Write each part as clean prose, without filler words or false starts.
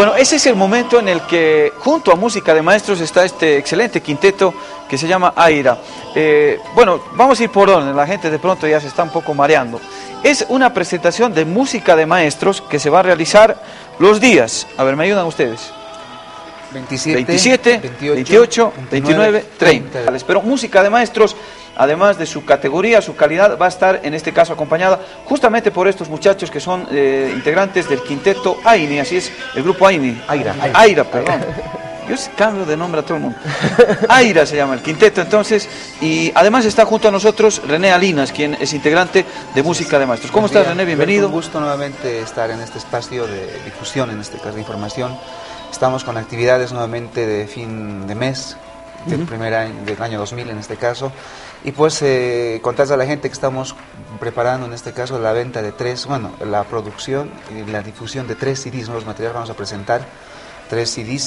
Bueno, ese es el momento en el que junto a Música de Maestros está este excelente quinteto que se llama Aira. Bueno, vamos a ir por orden, la gente de pronto ya se está un poco mareando. Es una presentación de Música de Maestros que se va a realizar los días. A ver, ¿me ayudan ustedes? 27, 28, 29, 30. Pero Música de Maestros, además de su categoría, su calidad, va a estar en este caso acompañada justamente por estos muchachos que son integrantes del quinteto AINI, así es, el grupo AINI. Aira, perdón. Yo cambio de nombre a todo el mundo. Aira se llama el quinteto entonces, y además está junto a nosotros René Alinas, quien es integrante de Música de Maestros. ¿Cómo estás, René? Bienvenido. Un gusto nuevamente estar en este espacio de difusión, en este caso de información. Estamos con actividades nuevamente de fin de mes, del primer año, del año 2000 en este caso, y pues contarles a la gente que estamos preparando en este caso la venta de la producción y la difusión de 3 CDs, nuevos materiales. Vamos a presentar 3 CDs,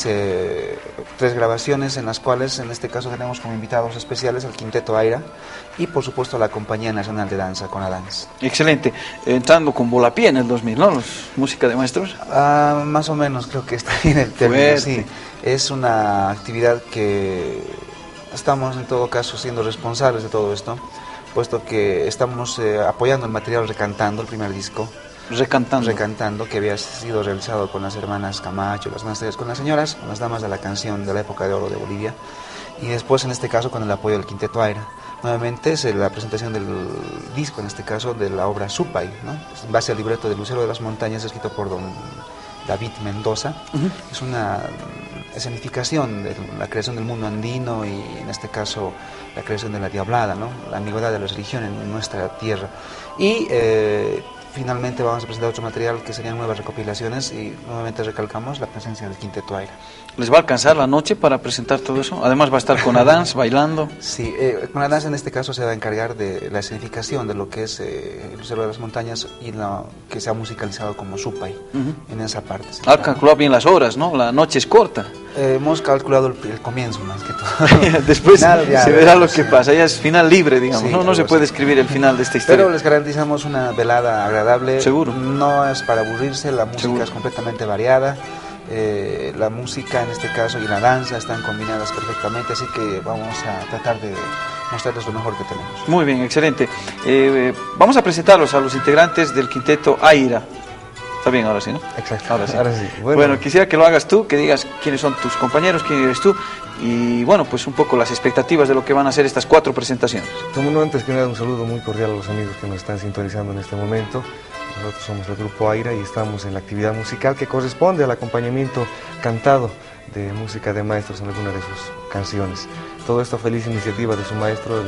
3 grabaciones en las cuales en este caso tenemos como invitados especiales al Quinteto Aira y por supuesto la Compañía Nacional de Danza, Conadance. Excelente, entrando con Volapié en el 2000, ¿no? Música de Maestros. Más o menos creo que está bien el término, sí. Es una actividad que estamos en todo caso siendo responsables de todo esto, puesto que estamos apoyando el material Recantando, el primer disco. Recantando, que había sido realizado con las hermanas Camacho, las másteres, con las señoras, con las damas de la canción de la época de oro de Bolivia, y después en este caso con el apoyo del Quinteto Aira. Nuevamente es la presentación del disco, en este caso de la obra Supay, ¿no? En base al libreto de Lucero de las Montañas, escrito por don David Mendoza. Es una escenificación de la creación del mundo andino y en este caso la creación de la Diablada, ¿no? La ambigüedad de la religión en nuestra tierra. Y finalmente vamos a presentar otro material que serían nuevas recopilaciones y nuevamente recalcamos la presencia del Quinteto Aira. ¿Les va a alcanzar la noche para presentar todo eso? Además va a estar Conadance bailando. Sí, Conadance en este caso se va a encargar de la escenificación de lo que es el Lucero de las Montañas y que se ha musicalizado como Supay en esa parte. Ha calculado bien las horas, ¿no? La noche es corta. Hemos calculado el comienzo más que todo. Después se verá lo que pasa, ya es final libre, digamos, sí, no se puede escribir el final de esta historia. Pero les garantizamos una velada agradable. Seguro. No es para aburrirse, la música es completamente variada. La música en este caso y la danza están combinadas perfectamente, así que vamos a tratar de mostrarles lo mejor que tenemos. Muy bien, excelente. Vamos a presentarlos a los integrantes del Quinteto Aira. Está bien, ahora sí, ¿no? Exacto. Ahora sí. Bueno, quisiera que lo hagas tú, que digas quiénes son tus compañeros, quién eres tú, y bueno, pues un poco las expectativas de lo que van a ser estas 4 presentaciones. Tomo antes que nada un saludo muy cordial a los amigos que nos están sintonizando en este momento. Nosotros somos el grupo Aira y estamos en la actividad musical que corresponde al acompañamiento cantado de Música de Maestros en alguna de sus canciones. Todo esto feliz iniciativa de su maestro,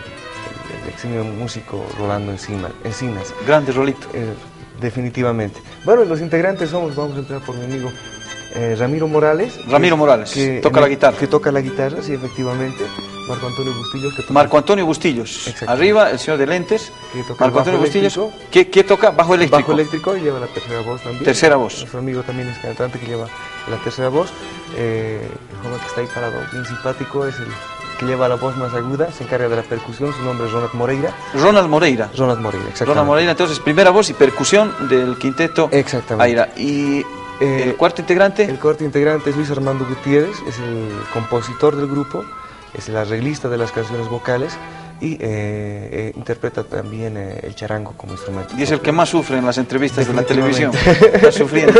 el eximio músico Rolando Encinas. Grande Rolito. Definitivamente. Bueno, los integrantes vamos a entrar por mi amigo Ramiro Morales. Que toca la guitarra. Que toca la guitarra, sí, efectivamente. Marco Antonio Bustillos. Marco Antonio Bustillos. Arriba, el señor de lentes. Marco Antonio Bustillos. ¿Qué toca? Bajo eléctrico. Bajo eléctrico y lleva la tercera voz también. Tercera voz. Nuestro amigo también es cantante que lleva la tercera voz. El joven que está ahí parado, bien simpático, es el que lleva la voz más aguda, se encarga de la percusión, su nombre es Ronald Moreira. Ronald Moreira, exactamente. Ronald Moreira, entonces, primera voz y percusión del Quinteto Aira. ¿Y el cuarto integrante? El cuarto integrante es Luis Armando Gutiérrez, es el compositor del grupo, es el arreglista de las canciones vocales y interpreta también el charango como instrumento. Y es el que más sufre en las entrevistas de la televisión. Está sufriendo.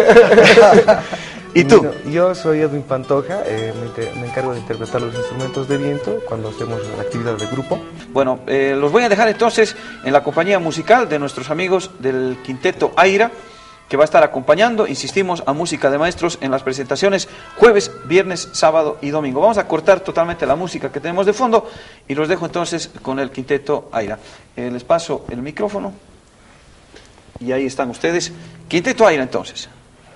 ¿Y tú? Yo soy Edwin Pantoja, me encargo de interpretar los instrumentos de viento cuando hacemos la actividad del grupo. Bueno, los voy a dejar entonces en la compañía musical de nuestros amigos del Quinteto Aira, que va a estar acompañando, insistimos, a Música de Maestros en las presentaciones jueves, viernes, sábado y domingo. Vamos a cortar totalmente la música que tenemos de fondo y los dejo entonces con el Quinteto Aira. Les paso el micrófono y ahí están ustedes. Quinteto Aira entonces.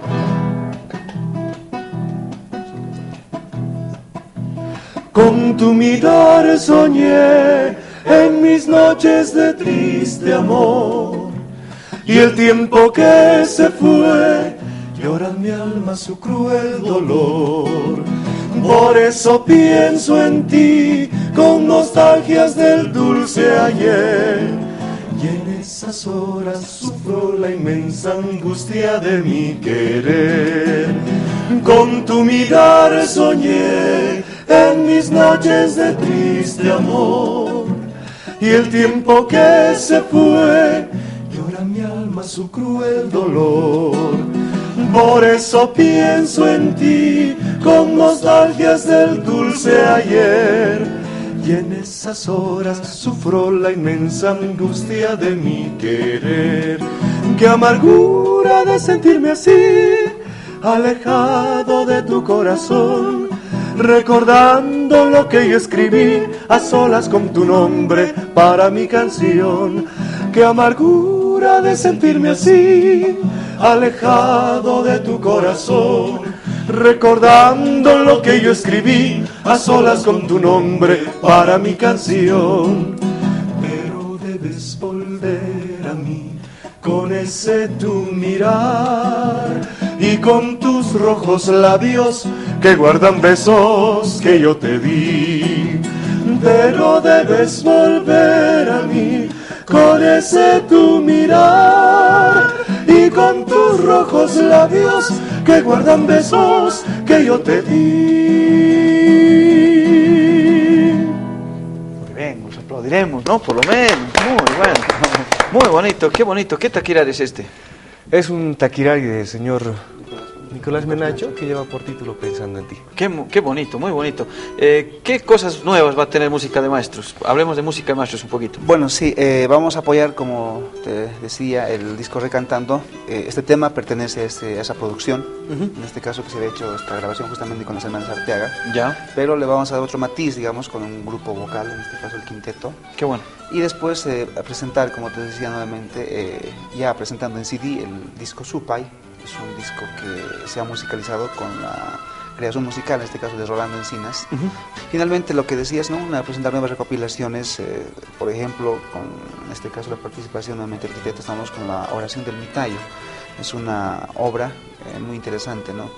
Con tu mirar soñé en mis noches de triste amor, y el tiempo que se fue llora en mi alma su cruel dolor. Por eso pienso en ti con nostalgias del dulce ayer, y en esas horas sufro la inmensa angustia de mi querer. Con tu mirar soñé en mis noches de triste amor, y el tiempo que se fue llora mi alma su cruel dolor. Por eso pienso en ti con nostalgias del dulce ayer, y en esas horas sufro la inmensa angustia de mi querer. Qué amargura de sentirme así, alejado de tu corazón, recordando lo que yo escribí a solas con tu nombre para mi canción. Qué amargura de sentirme así, alejado de tu corazón, recordando lo que yo escribí a solas con tu nombre para mi canción. Pero debes volver a mí con ese tu mirar y con tus rojos labios que guardan besos que yo te di. Pero debes volver a mí con ese tu mirar y con tus rojos labios que guardan besos que yo te di. Muy bien, nos aplaudiremos, ¿no? Por lo menos, muy bueno, muy bonito, ¿qué taquirar es este? Es un taquirari del señor Nicolás Menacho, que lleva por título Pensando en ti. Qué bonito, muy bonito. ¿Qué cosas nuevas va a tener Música de Maestros? Hablemos de Música de Maestros un poquito. Bueno, sí, vamos a apoyar, como te decía, el disco Recantando. Este tema pertenece a esa producción, en este caso que se había hecho esta grabación justamente con las hermanas Arteaga. Ya. Pero le vamos a dar otro matiz, digamos, con un grupo vocal, en este caso el quinteto. Qué bueno. Y después a presentar, como te decía nuevamente, ya presentando en CD el disco Supay. Es un disco que se ha musicalizado con la creación musical, en este caso de Rolando Encinas. Finalmente, lo que decías, ¿no? Presentar nuevas recopilaciones, por ejemplo, con en este caso la participación nuevamente del arquitecto, estamos con la Oración del Mitayo. Es una obra muy interesante, ¿no?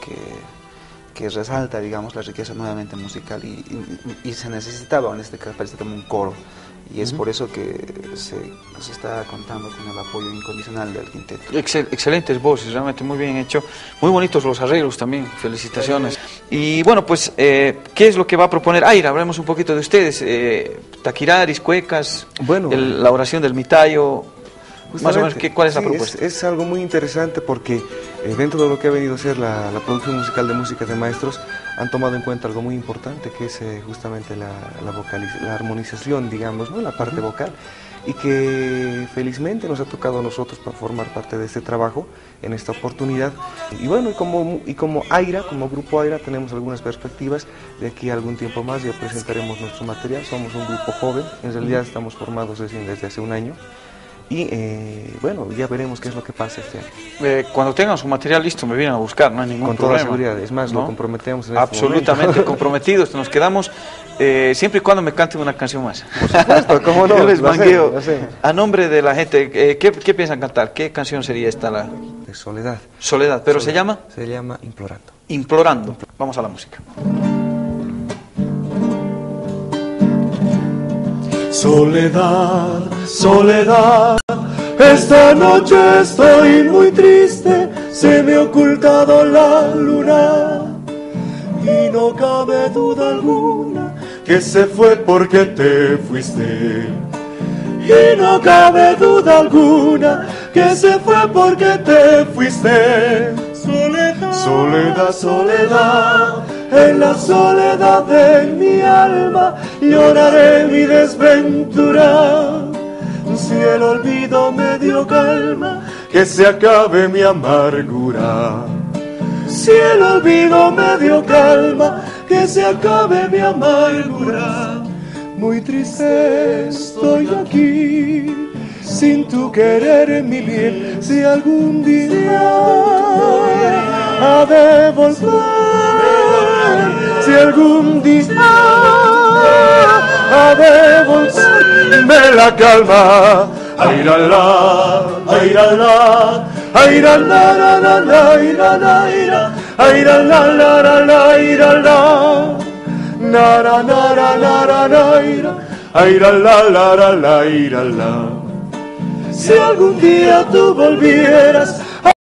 Que resalta, digamos, la riqueza nuevamente musical y se necesitaba, en este caso, parece como un coro. Y es por eso que se está contando con el apoyo incondicional del quinteto. Excelentes voces, realmente muy bien hecho. Muy bonitos los arreglos también, felicitaciones. Y bueno, pues, ¿qué es lo que va a proponer Aira? Hablemos un poquito de ustedes. Taquiraris, cuecas, bueno, la oración del Mitayo. Más o menos, ¿cuál es la propuesta? Es algo muy interesante porque dentro de lo que ha venido a ser la producción musical de Música de Maestros, han tomado en cuenta algo muy importante, que es justamente la armonización, digamos, ¿no? La parte vocal, y que felizmente nos ha tocado a nosotros para formar parte de este trabajo en esta oportunidad. Y bueno, y como Aira, como grupo Aira, tenemos algunas perspectivas de aquí a algún tiempo más. Ya presentaremos nuestro material. Somos un grupo joven, en realidad estamos formados recién desde hace un año. Y bueno, ya veremos qué es lo que pasa este año. Cuando tengan su material listo me vienen a buscar, no hay ningún problema. Con toda seguridad, es más, ¿no? Lo comprometemos en absolutamente este comprometidos, nos quedamos siempre y cuando me canten una canción más. Por supuesto, ¿cómo no? Yo les mangueo. Lo hacemos. A nombre de la gente, ¿qué piensan cantar? ¿Qué canción sería esta? De Soledad. Soledad, ¿pero se llama? Se llama Implorando. Implorando. Vamos a la música. Soledad, soledad, esta noche estoy muy triste, se me ha ocultado la luna y no cabe duda alguna que se fue porque te fuiste. Y no cabe duda alguna que se fue porque te fuiste. Soledad, soledad, soledad, en la soledad de mi alma lloraré mi desventura. Si el olvido me dio calma, que se acabe mi amargura. Si el olvido me dio calma, que se acabe mi amargura. Muy triste estoy aquí, sin tu querer, mi bien. Si algún día ha de volver, si algún día ha de volver, me la calma. Airala, airala, airala, la la la, airala, airala, la la la, airala. Nara nara nara naira, aira la la la la ira la. si algún día tú volvieras